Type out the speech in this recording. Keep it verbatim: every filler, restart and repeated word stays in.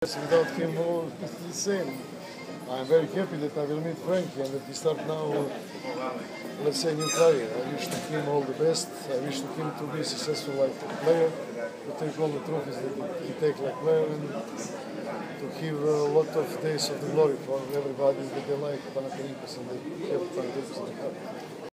Without him, all it's the same. I'm very happy that I will meet Frankie and that we start now, let's say, new career. I wish to him all the best. I wish to him to be successful like player, to take all the trophies that he takes like player, and to have a lot of days of the glory for everybody that they like Panathinaikos and they have Panathinaikos in the heart.